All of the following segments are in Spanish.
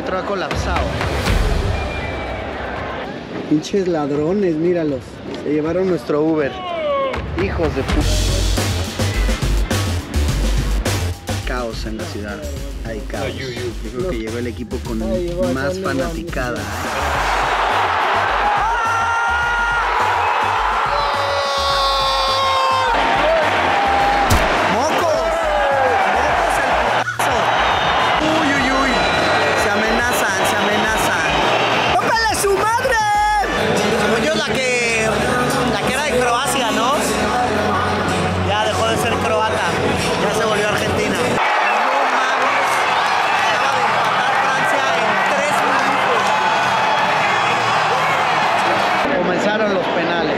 metro ha colapsado. Pinches ladrones, míralos. Se llevaron nuestro Uber. Hijos de puta. Caos en la ciudad. Hay caos. Yo creo que llegó el equipo con más fanaticada. Los penales.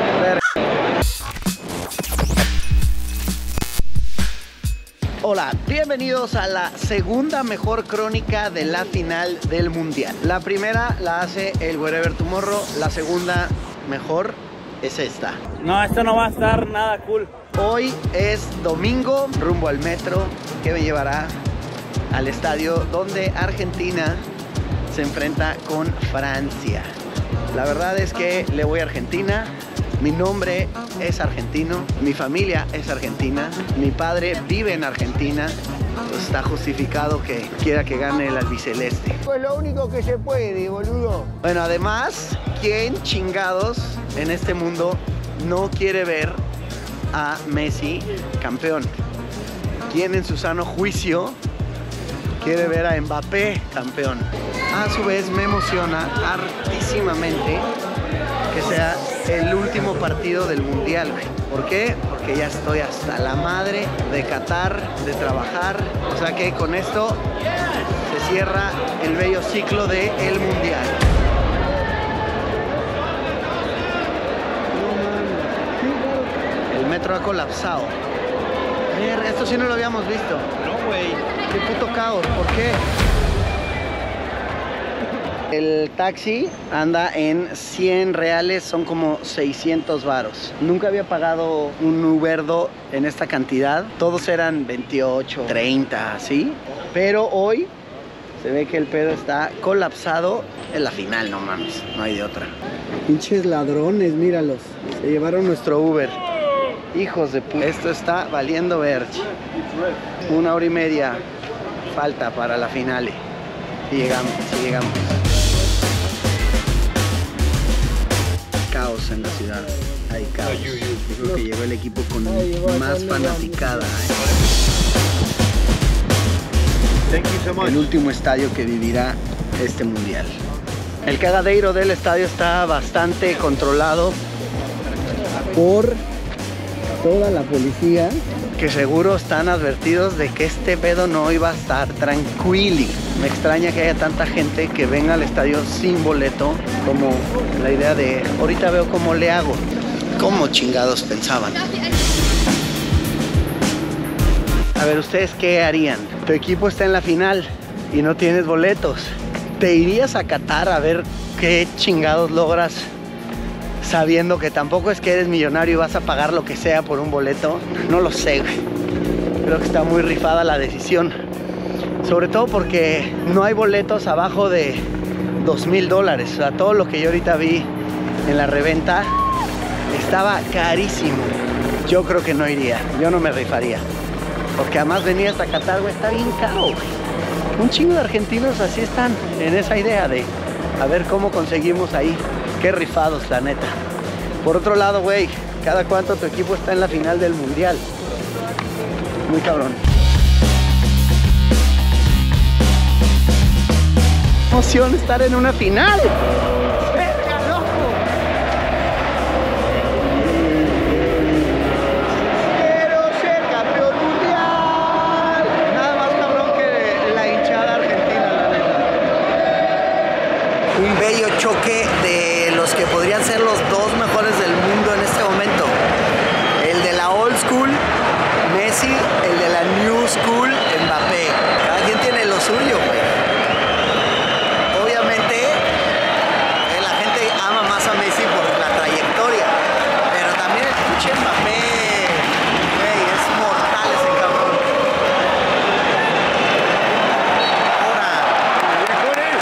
Hola, bienvenidos a la segunda mejor crónica de la final del mundial. La primera la hace el Wherever Tomorrow, la segunda mejor es esta. No, esto no va a estar nada cool. Hoy es domingo, rumbo al metro que me llevará al estadio donde Argentina se enfrenta con Francia. La verdad es que le voy a Argentina, mi nombre es argentino, mi familia es argentina, mi padre vive en Argentina, pues está justificado que quiera que gane el albiceleste. Pues lo único que se puede, boludo. Bueno, además, ¿quién chingados en este mundo no quiere ver a Messi campeón? ¿Quién en su sano juicio quiere ver a Mbappé campeón? A su vez me emociona hartísimamente que sea el último partido del mundial. ¿Por qué? Porque ya estoy hasta la madre de Qatar, de trabajar. O sea que con esto se cierra el bello ciclo del mundial. El metro ha colapsado. Esto sí no lo habíamos visto. No, güey. Qué puto caos, ¿por qué? El taxi anda en 100 reales, son como 600 varos. Nunca había pagado un Uberdo en esta cantidad. Todos eran 28, 30, ¿sí? Pero hoy se ve que el pedo está colapsado. En la final, no mames, no hay de otra. Pinches ladrones, míralos. Se llevaron nuestro Uber. Hijos de puta. Esto está valiendo verge. 1 hora y media falta para la final. Si llegamos, si llegamos. Caos en la ciudad. Hay caos. Yo creo que llegó el equipo con más fanaticada. El último estadio que vivirá este mundial. El cagadero del estadio está bastante controlado Por toda la policía. Que seguro están advertidos de que este pedo no iba a estar tranquilo. Me extraña que haya tanta gente que venga al estadio sin boleto, como la idea de ahorita veo cómo le hago. ¿Cómo chingados pensaban? A ver, ¿ustedes qué harían? Tu equipo está en la final y no tienes boletos. ¿Te irías a Qatar a ver qué chingados logras, sabiendo que tampoco es que eres millonario y vas a pagar lo que sea por un boleto? No lo sé, güey. Creo que está muy rifada la decisión. Sobre todo porque no hay boletos abajo de $2,000. O sea, todo lo que yo ahorita vi en la reventa estaba carísimo. Yo creo que no iría. Yo no me rifaría. Porque además venir hasta Qatar, güey, está bien caro, güey. Un chingo de argentinos así están en esa idea de a ver cómo conseguimos ahí. Qué rifados, la neta. Por otro lado, güey, ¿cada cuánto tu equipo está en la final del mundial? Muy cabrón. Emoción estar en una final. ¡Verga, loco! Quiero ser campeón mundial. Nada más cabrón que la hinchada argentina, la neta. Un bello choque de los que podrían ser los dos mejores del mundo en este momento. El de la old school, Messi, el de la new school, Mbappé. Cada quien tiene lo suyo, güey. Obviamente, la gente ama más a Messi por la trayectoria, pero también el pinche Mbappé, güey, es mortal ese cabrón. Ahora,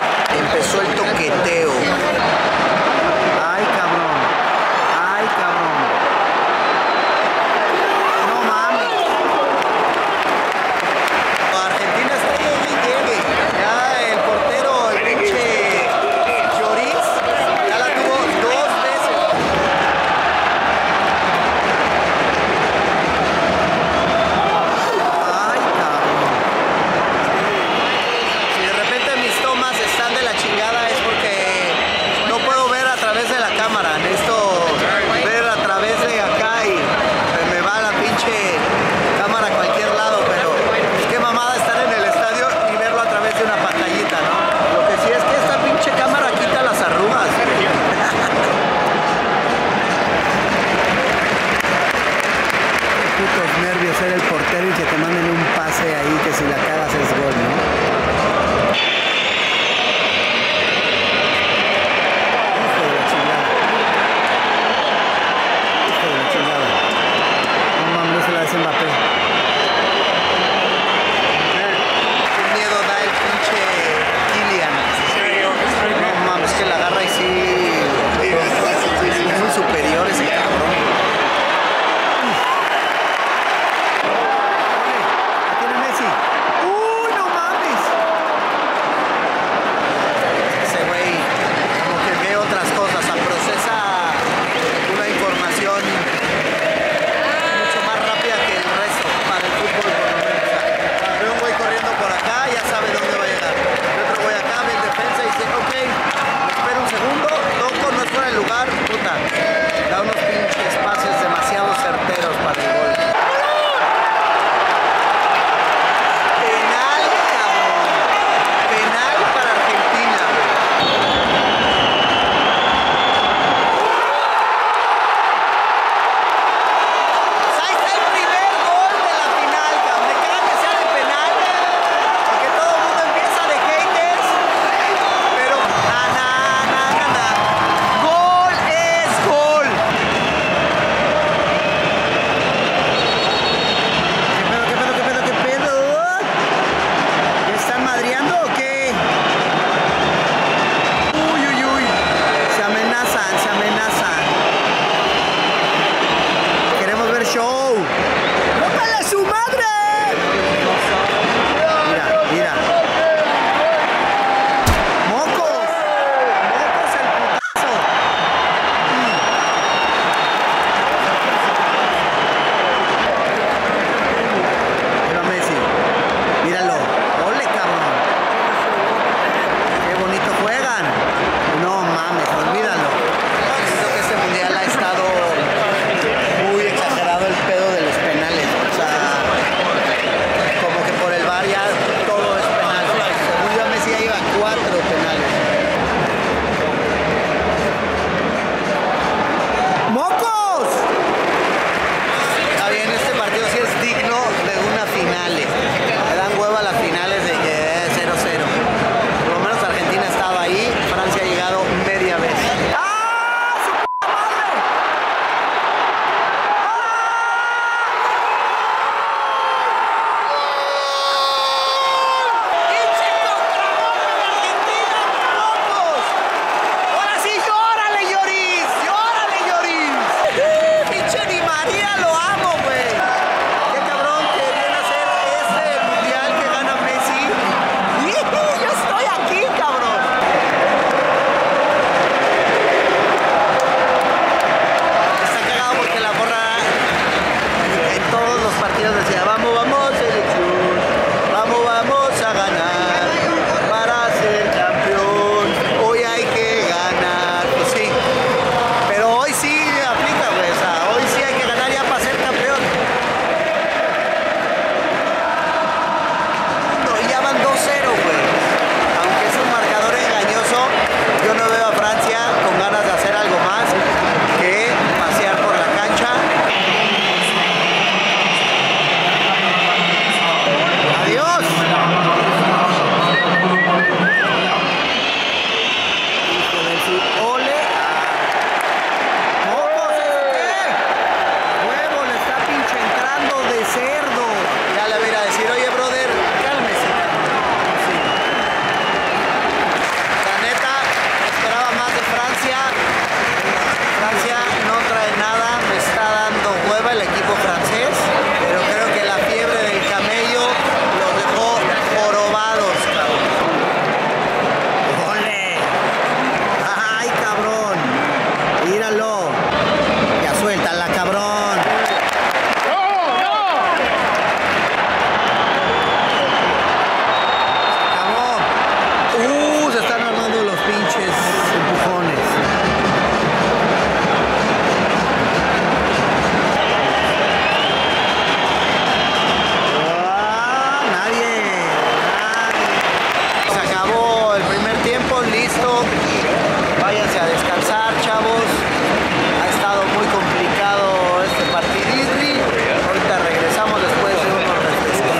esto. Váyanse a descansar, chavos. Ha estado muy complicado este partidirri. Ahorita regresamos después de unos refrescos.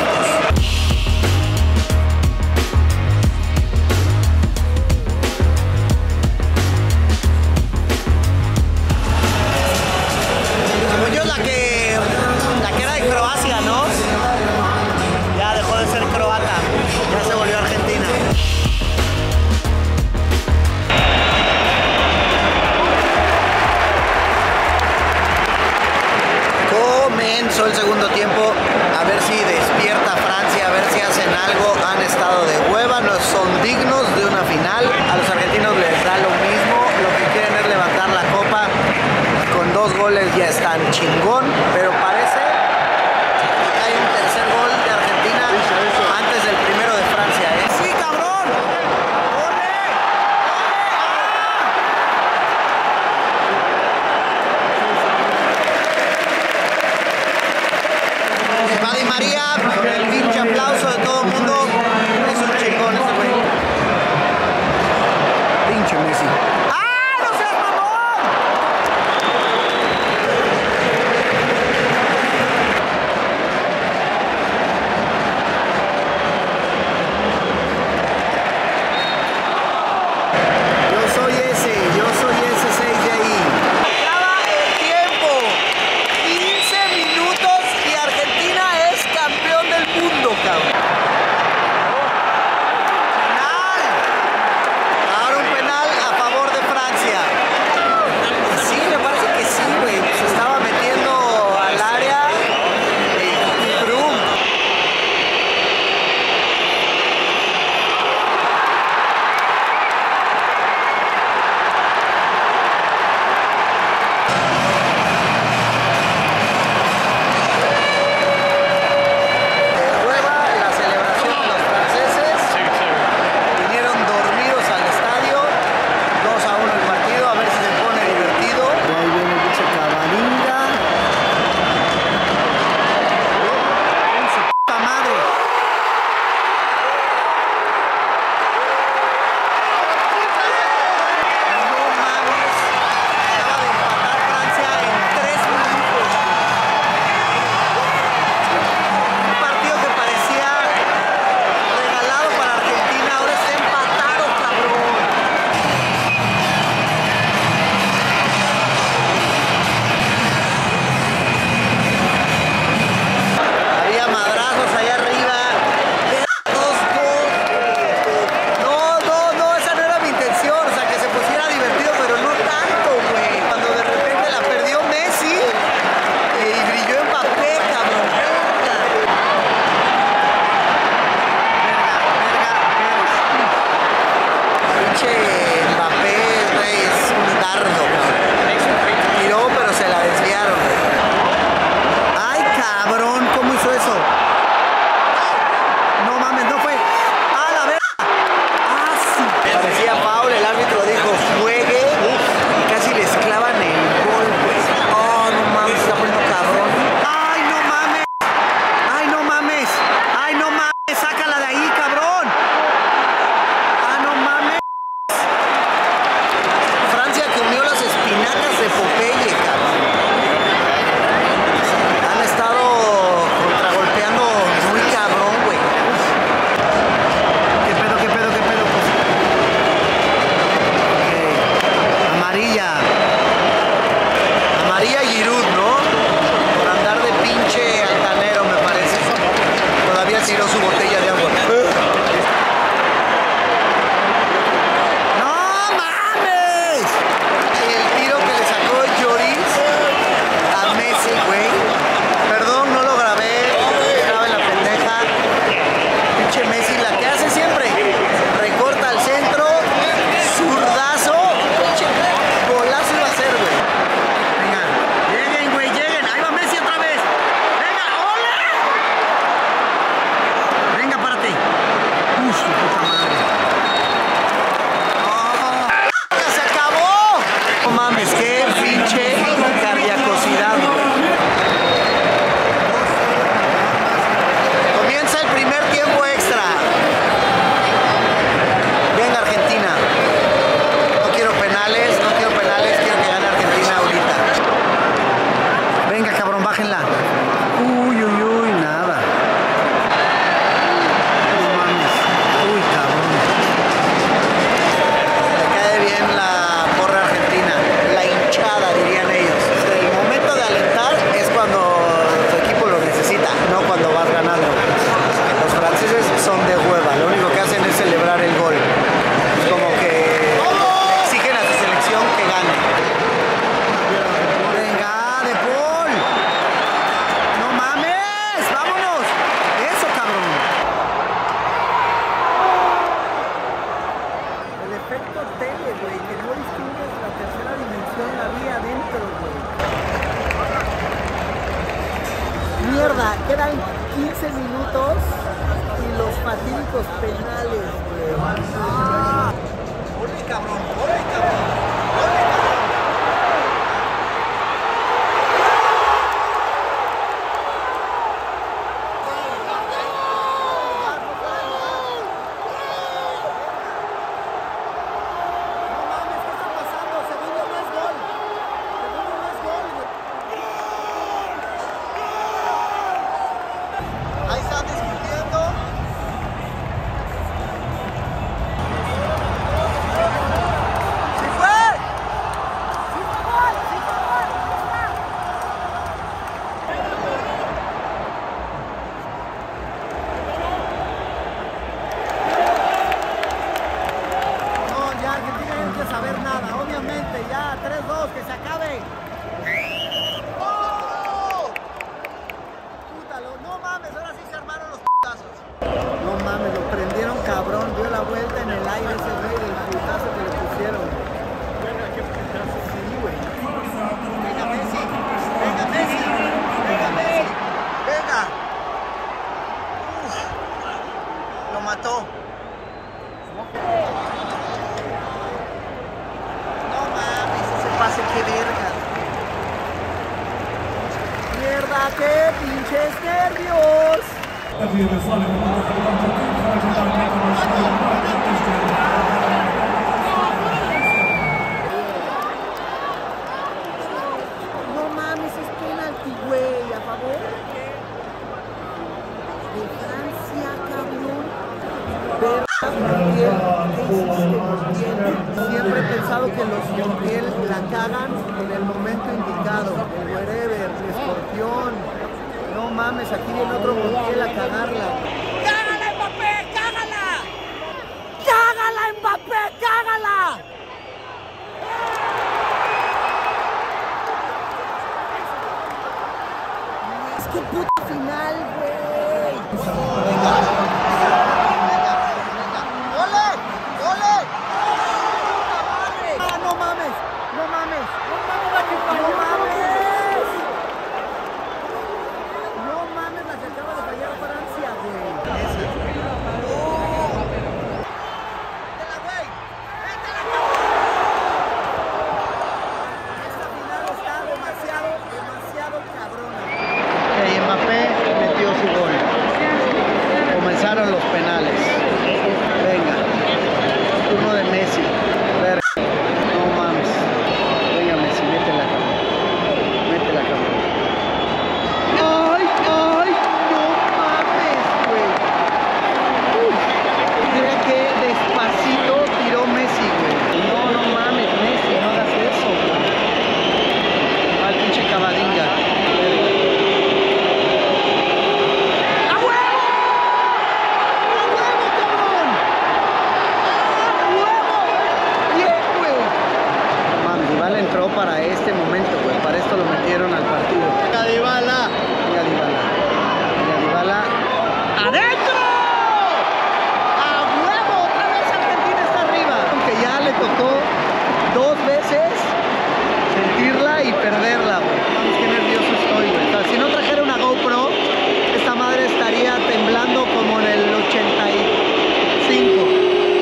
Según yo, la que era de Croacia, ¿no? Ya dejó de ser croata. Ya se volvió argentina. Comenzó el segundo tiempo, a ver si despierta Francia, a ver si hacen algo. Han estado de hueva, no son dignos de una final. A los argentinos les da lo mismo, lo que quieren es levantar la copa. Con 2 goles ya están chingón, pero parece que hay un tercer gol de Argentina antes del primero de Francia, ¿eh? ¡Sí, cabrón! Va Di María, el pinche aplauso de todo el mundo. Es un chingón ese güey. Pinche Messi. ¡Ah, no seas mamón! Yo soy ese 6 de ahí. Acaba el tiempo. 15 minutos y Argentina es campeón del mundo, cabrón. Penal. Ahora un penal a favor de Francia. Sí, me parece que sí, güey. Se estaba metiendo al área y ¡brum! Hueva la celebración de los franceses. Vinieron dormidos al estadio. 2-1 el partido, a ver si se pone divertido. Y ahí viene el pinche Cavalinga. ¡Su puta madre! No mames. Acaba de empatar Francia en 3 minutos. Un partido que parecía regalado para Argentina, ahora está empatado, cabrón. Había madrazos allá arriba. Dos. No, esa no era mi intención. O sea, que se pusiera divertido, pero no tanto, güey. Cuando de repente la perdió Messi y brilló Mbappé, cabrón. Pinche Mbappé, güey, es un dardo, cabrón. Tiró, pero se la desviaron. ¡Ay, cabrón! ¿Cómo hizo eso? No mames, no fue. ¡Ah, la verga! ¡Ah, sí! Parecía foul, el árbitro dijo juegue y casi les clavan el gol, güey. ¡Oh, no mames! Está poniendo cabrón. ¡Ay, no mames! ¡Ay, no mames! ¡Ay, no mames! ¡Sácala de ahí, cabrón! ¡Ah, no mames! puto tele, güey, que no distingues la tercera dimensión, la vi adentro, güey. Mierda, quedan 15 minutos y los fatídicos penales, güey. ¡Órale, cabrón! ¡Órale, cabrón! ¡Órale, cabrón! Saber nada, obviamente, ya 3-2, que se acabe. ¡Oh! Pútalo, no mames, ahora sí se armaron los putazos. No mames, lo prendieron cabrón, dio la vuelta en el aire ese güey del putazo que le pusieron. Sí, güey. Venga Messi, venga Messi, venga Messi, venga. Uf, lo mató. Pase, qué verga. Mierda, qué pinches nervios. No mames, es penalti, güey, a favor de Francia, cabrón. Verga, Montiel, ¿qué hiciste, Montiel? Siempre he pensado que los Montiel la cagan en el momento indicado. El wherever, el escorpión. No mames, aquí viene otro Montiel a cagarla. ¡Cágala, Mbappé! ¡Cágala! ¡Cágala, Mbappé! ¡Cágala! Es que puta final, güey. Comenzaron los penales. Venga, turno de Messi. No mames. Venga Messi, mete la cámara. Mete la cámara. ¡Ay, ay! No mames, güey. Mira que despacito tiró Messi, güey. No, no mames, Messi, no hagas eso, güey. Al pinche Cavadinga. Entró para este momento, güey. Para esto lo metieron al partido. Venga Dybala. Venga Dybala. Venga Dybala. ¡Adentro! ¡A huevo! Otra vez Argentina está arriba. Aunque ya le tocó 2 veces sentirla y perderla, güey. Vamos, qué nervioso estoy, güey. O sea, si no trajera una GoPro, esta madre estaría temblando como en el 85.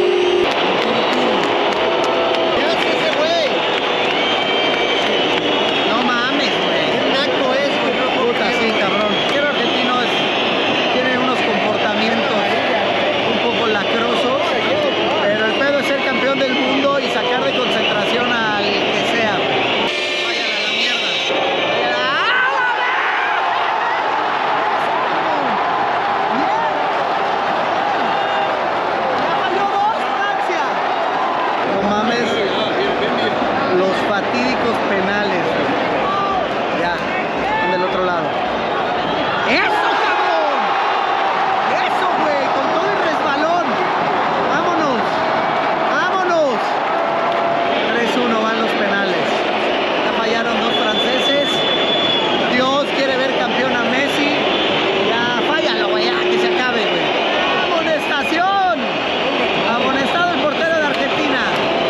Fatídicos penales. Ya, están del otro lado. ¡Eso, cabrón! ¡Eso, güey! Con todo el resbalón. ¡Vámonos! ¡Vámonos! 3-1 van los penales. Ya fallaron 2 franceses. Dios quiere ver campeón a Messi. Ya, fállalo, güey, ya, que se acabe, güey. ¡Amonestación! Amonestado el portero de Argentina.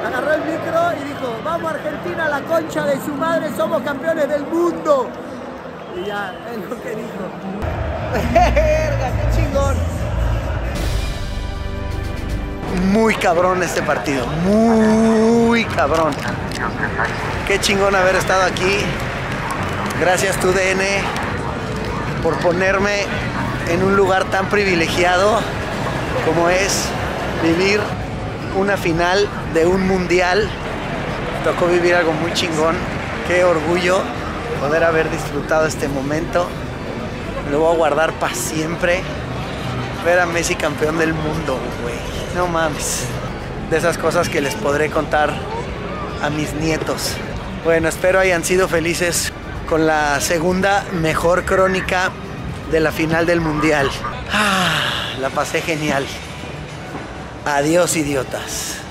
Agarró el micro y dijo, vamos Argentina, la concha de su madre, somos campeones del mundo. Y ya, es lo que dijo. ¡Verga, qué chingón! Muy cabrón este partido, muy cabrón. Qué chingón haber estado aquí. Gracias TUDN por ponerme en un lugar tan privilegiado como es vivir una final de un mundial. Tocó vivir algo muy chingón. Qué orgullo poder haber disfrutado este momento. Lo voy a guardar para siempre. Ver a Messi campeón del mundo, güey. No mames. De esas cosas que les podré contar a mis nietos. Bueno, espero hayan sido felices con la segunda mejor crónica de la final del mundial. La pasé genial. Adiós, idiotas.